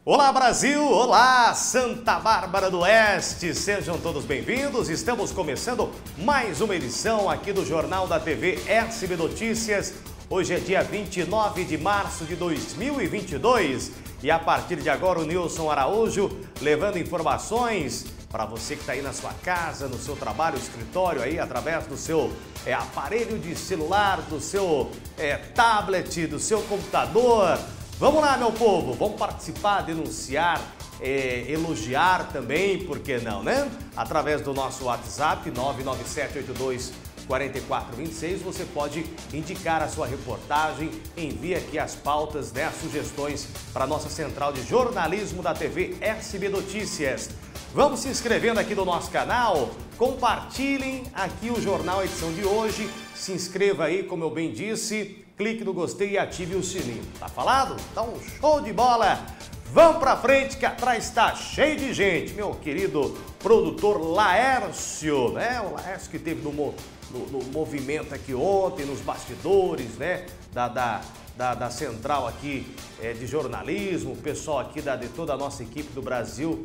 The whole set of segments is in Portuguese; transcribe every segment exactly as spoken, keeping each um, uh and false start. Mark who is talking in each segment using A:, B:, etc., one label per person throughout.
A: Olá Brasil, olá Santa Bárbara do Oeste, sejam todos bem-vindos. Estamos começando mais uma edição aqui do Jornal da T V S B Notícias. Hoje é dia vinte e nove de março de dois mil e vinte e dois e a partir de agora o Nilson Araújo levando informações para você que está aí na sua casa, no seu trabalho, escritório aí, através do seu é, aparelho de celular, do seu é, tablet, do seu computador. Vamos lá, meu povo, vamos participar, denunciar, é, elogiar também, por que não, né? Através do nosso WhatsApp, nove nove sete oito dois quatro quatro dois seis, você pode indicar a sua reportagem, envie aqui as pautas, né, as sugestões para a nossa central de jornalismo da T V S B Notícias. Vamos se inscrevendo aqui no nosso canal, compartilhem aqui o jornal, a edição de hoje, se inscreva aí, como eu bem disse, clique no gostei e ative o sininho. Tá falado? Então, show de bola! Vamos pra frente que atrás está cheio de gente. Meu querido produtor Laércio, né? O Laércio que teve no, no, no movimento aqui ontem, nos bastidores, né? Da, da, da, da central aqui é, de jornalismo, o pessoal aqui da, de toda a nossa equipe do Brasil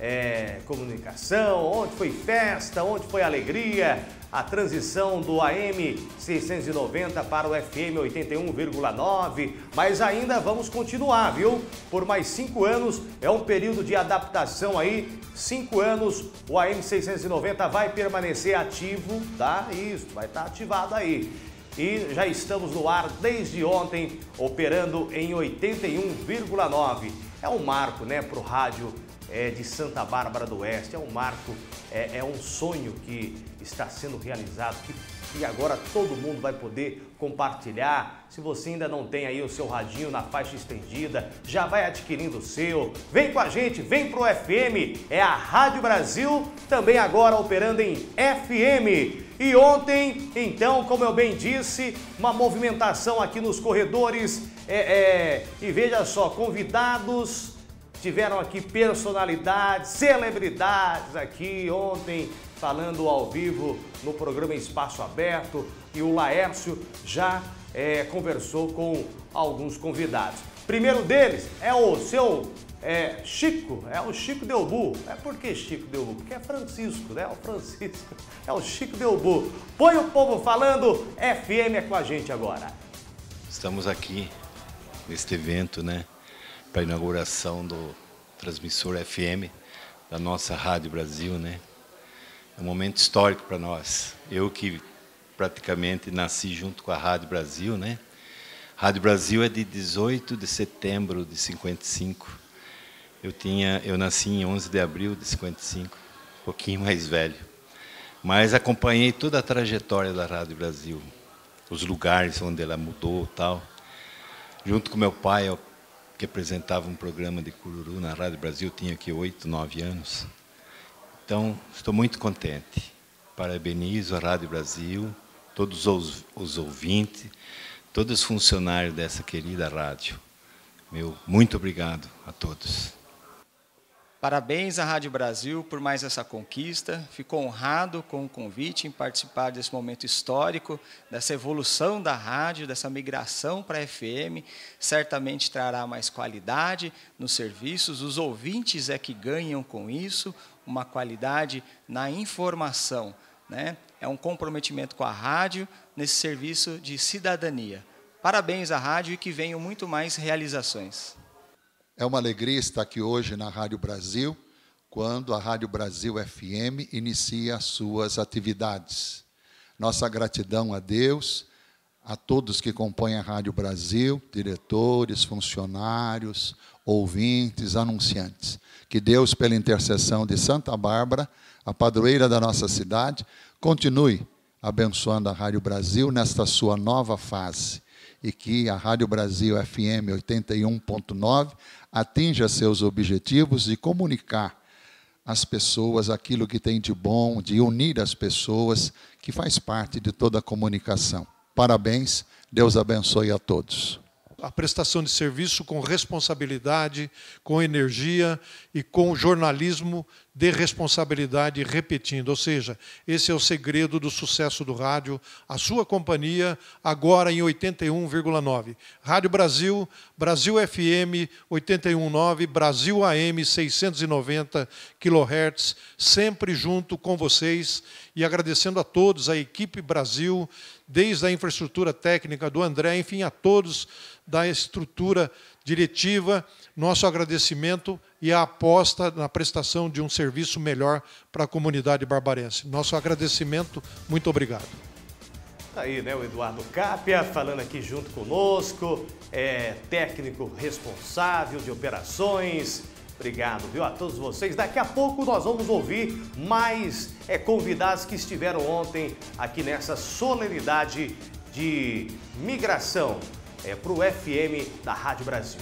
A: é, Comunicação, onde foi festa, onde foi alegria, a transição do A M seiscentos e noventa para o F M oitenta e um vírgula nove, mas ainda vamos continuar, viu? Por mais cinco anos, é um período de adaptação aí, cinco anos, o A M seiscentos e noventa vai permanecer ativo, tá? Isso, vai estar ativado aí. E já estamos no ar desde ontem, operando em oitenta e um vírgula nove. É um marco, né, para o rádio é, de Santa Bárbara do Oeste, é um marco, é, é um sonho que está sendo realizado, que, que agora todo mundo vai poder compartilhar. Se você ainda não tem aí o seu radinho na faixa estendida, já vai adquirindo o seu. Vem com a gente, vem pro F M, é a Rádio Brasil, também agora operando em F M. E ontem, então, como eu bem disse, uma movimentação aqui nos corredores, é, é, e veja só, convidados, tiveram aqui personalidades, celebridades aqui ontem, falando ao vivo no programa Espaço Aberto, e o Laércio já é, conversou com alguns convidados. Primeiro deles é o seu é, Chico, é o Chico Delbu. É por que Chico Delbu? Porque é Francisco, né? O Francisco é o Chico Delbu. Põe o povo falando, F M é com a gente agora.
B: Estamos aqui neste evento, né, para a inauguração do transmissor F M da nossa Rádio Brasil, né? É um momento histórico para nós. Eu que praticamente nasci junto com a Rádio Brasil, né? Rádio Brasil é de dezoito de setembro de cinquenta e cinco. Eu tinha, eu nasci em onze de abril de cinquenta e cinco, um pouquinho mais velho. Mas acompanhei toda a trajetória da Rádio Brasil, os lugares onde ela mudou, tal. Junto com meu pai, eu, que apresentava um programa de cururu na Rádio Brasil, tinha aqui oito, nove anos. Então, estou muito contente. Parabenizo a Rádio Brasil, todos os, os ouvintes, todos os funcionários dessa querida rádio. Meu muito obrigado a todos.
C: Parabéns à Rádio Brasil por mais essa conquista. Fico honrado com o convite em participar desse momento histórico, dessa evolução da rádio, dessa migração para a F M. Certamente trará mais qualidade nos serviços. Os ouvintes é que ganham com isso, uma qualidade na informação, né? É um comprometimento com a rádio nesse serviço de cidadania. Parabéns à rádio e que venham muito mais realizações.
D: É uma alegria estar aqui hoje na Rádio Brasil, quando a Rádio Brasil F M inicia as suas atividades. Nossa gratidão a Deus, a todos que compõem a Rádio Brasil, diretores, funcionários, ouvintes, anunciantes. Que Deus, pela intercessão de Santa Bárbara, a padroeira da nossa cidade, continue abençoando a Rádio Brasil nesta sua nova fase. E que a Rádio Brasil F M oitenta e um ponto nove atinja seus objetivos de comunicar às pessoas aquilo que tem de bom, de unir as pessoas, que faz parte de toda a comunicação. Parabéns, Deus abençoe a todos.
E: a prestação de serviço com responsabilidade, com energia e com jornalismo de responsabilidade, repetindo. Ou seja, esse é o segredo do sucesso do rádio, a sua companhia, agora em oitenta e um vírgula nove. Rádio Brasil, Brasil F M oitenta e um vírgula nove, Brasil A M seiscentos e noventa quilohertz, sempre junto com vocês e agradecendo a todos, a equipe Brasil, desde a infraestrutura técnica do André, enfim, a todos da estrutura diretiva, nosso agradecimento e a aposta na prestação de um serviço melhor para a comunidade barbarense. Nosso agradecimento, muito obrigado.
A: Tá aí, né, o Eduardo Capia falando aqui junto conosco, é técnico responsável de operações. Obrigado, viu, a todos vocês. Daqui a pouco nós vamos ouvir mais é, convidados que estiveram ontem aqui nessa solenidade de migração é, para o F M da Rádio Brasil.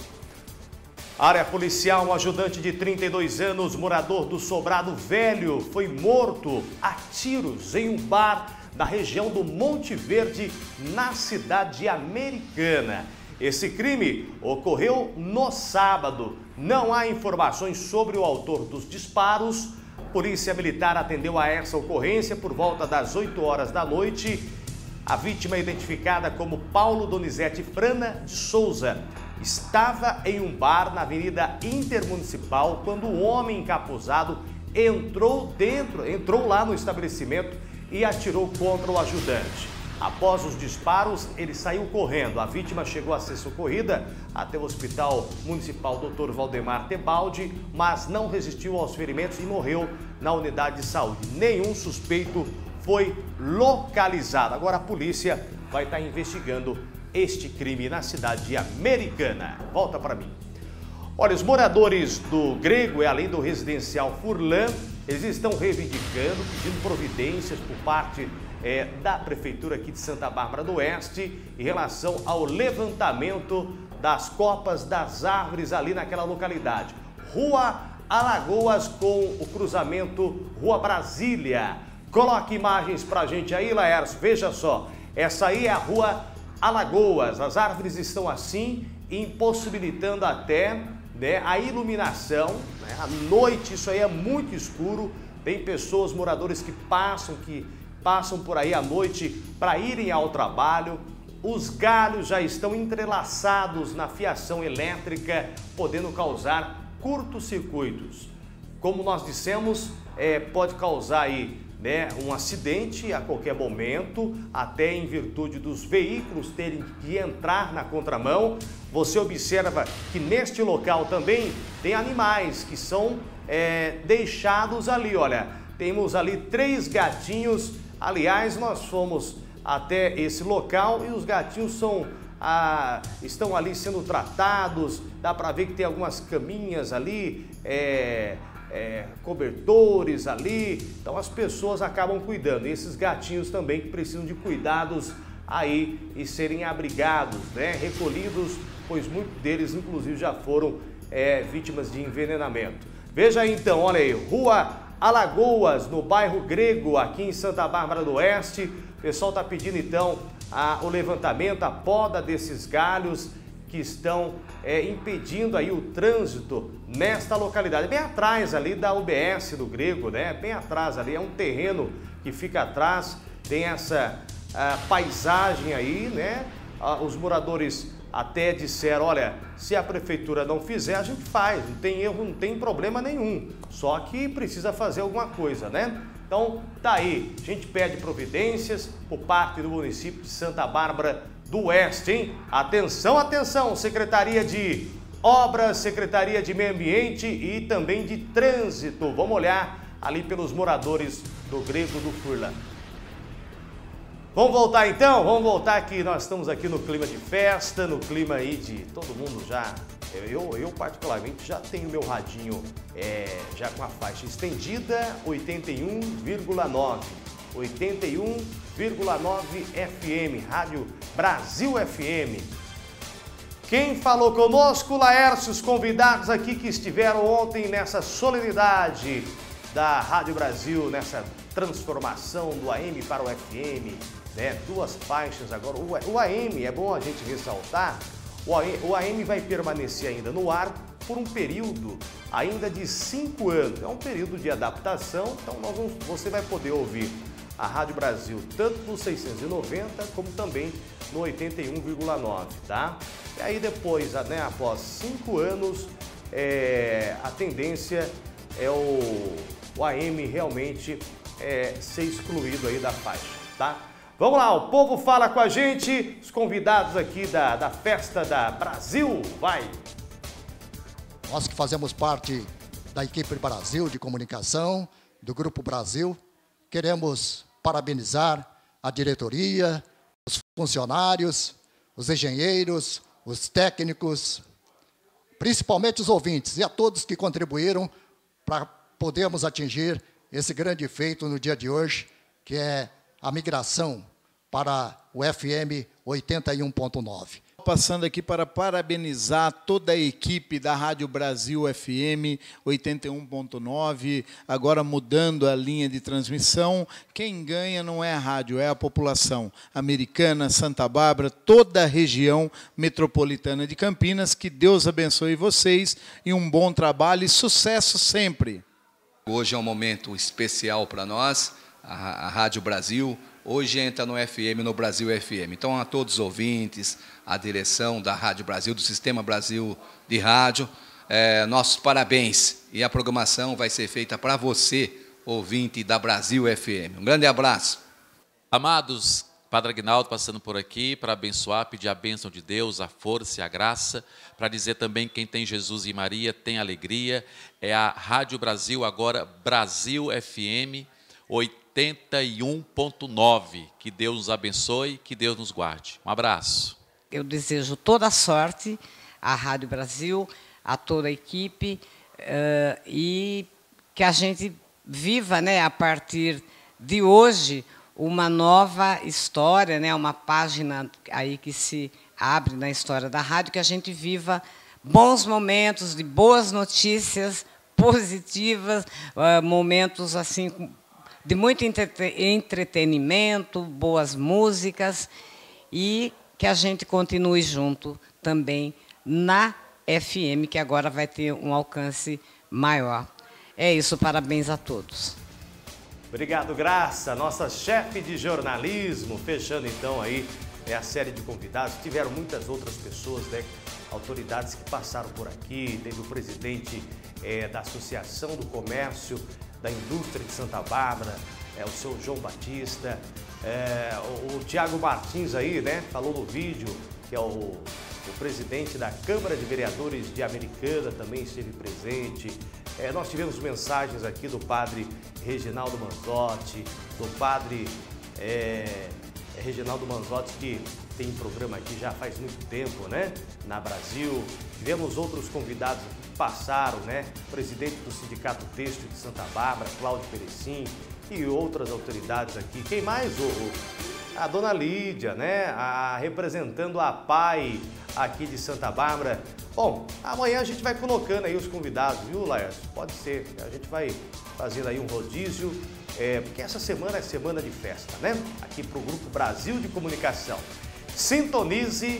A: Área policial, um ajudante de trinta e dois anos, morador do Sobrado Velho, foi morto a tiros em um bar da região do Monte Verde, na cidade americana. Esse crime ocorreu no sábado. Não há informações sobre o autor dos disparos. Polícia Militar atendeu a essa ocorrência por volta das oito horas da noite. A vítima, identificada como Paulo Donizete Frana de Souza, estava em um bar na Avenida Intermunicipal quando um homem encapuzado entrou dentro, entrou lá no estabelecimento e atirou contra o ajudante. Após os disparos, ele saiu correndo. A vítima chegou a ser socorrida até o Hospital Municipal doutor Valdemar Tebaldi, mas não resistiu aos ferimentos e morreu na unidade de saúde. Nenhum suspeito foi localizado. Agora a polícia vai estar investigando este crime na cidade americana. Volta para mim. Olha, os moradores do Grego e além do residencial Furlan, eles estão reivindicando, pedindo providências por parte é, da Prefeitura aqui de Santa Bárbara do Oeste em relação ao levantamento das copas das árvores ali naquela localidade. Rua Alagoas com o cruzamento Rua Brasília. Coloque imagens pra gente aí, Laércio. Veja só, essa aí é a Rua Alagoas. As árvores estão assim, impossibilitando até né, a iluminação. Né? À noite isso aí é muito escuro. Tem pessoas, moradores que passam, que passam por aí à noite para irem ao trabalho. Os galhos já estão entrelaçados na fiação elétrica, podendo causar curtos-circuitos. Como nós dissemos, é, pode causar aí né, um acidente a qualquer momento, até em virtude dos veículos terem que entrar na contramão. Você observa que neste local também tem animais que são é, deixados ali. Olha, temos ali três gatinhos. Aliás, nós fomos até esse local e os gatinhos são, ah, estão ali sendo tratados. Dá para ver que tem algumas caminhas ali, é, É, cobertores ali, então as pessoas acabam cuidando. E esses gatinhos também que precisam de cuidados aí e serem abrigados, né, recolhidos, pois muitos deles inclusive já foram é, vítimas de envenenamento. Veja aí então, olha aí, Rua Alagoas, no bairro Grego, aqui em Santa Bárbara do Oeste. O pessoal está pedindo então a, o levantamento, a poda desses galhos que estão é, impedindo aí o trânsito nesta localidade, bem atrás ali da U B S do Grego, né? Bem atrás ali, é um terreno que fica atrás, tem essa a, paisagem aí, né? A, os moradores até disseram, olha, se a prefeitura não fizer, a gente faz, não tem erro, não tem problema nenhum, só que precisa fazer alguma coisa, né? Então, tá aí, a gente pede providências por parte do município de Santa Bárbara do Oeste, hein? Atenção, atenção, Secretaria de Obras, Secretaria de Meio Ambiente e também de Trânsito. Vamos olhar ali pelos moradores do Grego do Furlan. Vamos voltar então? Vamos voltar que nós estamos aqui no clima de festa, no clima aí de todo mundo já... Eu, eu particularmente já tenho meu radinho é, já com a faixa estendida, oitenta e um vírgula nove. oitenta e um vírgula nove F M, Rádio Brasil F M. Quem falou conosco, Laércio, os convidados aqui que estiveram ontem nessa solenidade da Rádio Brasil, nessa transformação do A M para o F M, né? Duas faixas agora. O A M, é bom a gente ressaltar, O A M vai permanecer ainda no ar por um período ainda de cinco anos. É um período de adaptação, então nós vamos, você vai poder ouvir a Rádio Brasil tanto no seiscentos e noventa como também no oitenta e um vírgula nove, tá? E aí depois, né, após cinco anos, é, a tendência é o, o A M realmente é, ser excluído aí da faixa, tá? Vamos lá, o povo fala com a gente, os convidados aqui da, da festa da Brasil, vai!
F: Nós que fazemos parte da equipe Brasil de comunicação, do Grupo Brasil, queremos parabenizar a diretoria, os funcionários, os engenheiros, os técnicos, principalmente os ouvintes e a todos que contribuíram para podermos atingir esse grande feito no dia de hoje, que é a migração para o F M oitenta e um ponto nove.
G: Passando aqui para parabenizar toda a equipe da Rádio Brasil F M oitenta e um ponto nove, agora mudando a linha de transmissão. Quem ganha não é a rádio, é a população americana, Santa Bárbara, toda a região metropolitana de Campinas. Que Deus abençoe vocês e um bom trabalho e sucesso sempre.
H: Hoje é um momento especial para nós, a, a Rádio Brasil. Hoje entra no F M, no Brasil F M. Então, a todos os ouvintes, a direção da Rádio Brasil, do Sistema Brasil de Rádio, é, nossos parabéns. E a programação vai ser feita para você, ouvinte da Brasil F M. Um grande abraço.
I: Amados, Padre Aguinaldo passando por aqui para abençoar, pedir a bênção de Deus, a força e a graça, para dizer também que quem tem Jesus e Maria tem alegria. É a Rádio Brasil, agora Brasil F M oitenta e um ponto nove. Que Deus nos abençoe, que Deus nos guarde. Um abraço.
J: Eu desejo toda a sorte à Rádio Brasil, a toda a equipe, uh, e que a gente viva, né, a partir de hoje, uma nova história, né, uma página aí que se abre na história da rádio, que a gente viva bons momentos, de boas notícias positivas, uh, momentos assim de muito entretenimento, boas músicas, e que a gente continue junto também na F M, que agora vai ter um alcance maior. É isso, parabéns a todos.
A: Obrigado, Graça, nossa chefe de jornalismo, fechando então aí é a série de convidados. Tiveram muitas outras pessoas, né, autoridades que passaram por aqui, teve o presidente é, da Associação do Comércio da Indústria de Santa Bárbara, é, o seu João Batista, é, o, o Tiago Martins aí, né, falou no vídeo, que é o, o presidente da Câmara de Vereadores de Americana, também esteve presente. É, nós tivemos mensagens aqui do padre Reginaldo Manzotti, do padre é, Reginaldo Manzotti, que tem programa aqui já faz muito tempo, né, na Brasil. Tivemos outros convidados que passaram, né, o presidente do Sindicato Têxtil de Santa Bárbara, Cláudio Perecim, e outras autoridades aqui. Quem mais? O, a dona Lídia, né, a, representando a P A I aqui de Santa Bárbara. Bom, amanhã a gente vai colocando aí os convidados, viu, Laércio? Pode ser, a gente vai fazendo aí um rodízio, é, porque essa semana é semana de festa, né? Aqui para o Grupo Brasil de Comunicação. Sintonize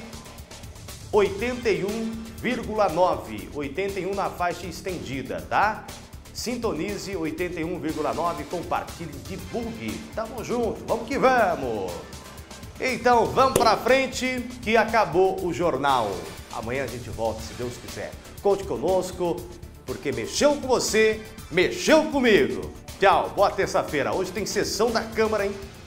A: oitenta e um vírgula nove, oitenta e um na faixa estendida, tá? Sintonize oitenta e um vírgula nove, compartilhe, divulgue. Tamo junto, vamos que vamos! Então, vamos pra frente, que acabou o jornal. Amanhã a gente volta, se Deus quiser. Conte conosco, porque mexeu com você, mexeu comigo. Tchau, boa terça-feira. Hoje tem sessão da Câmara, hein?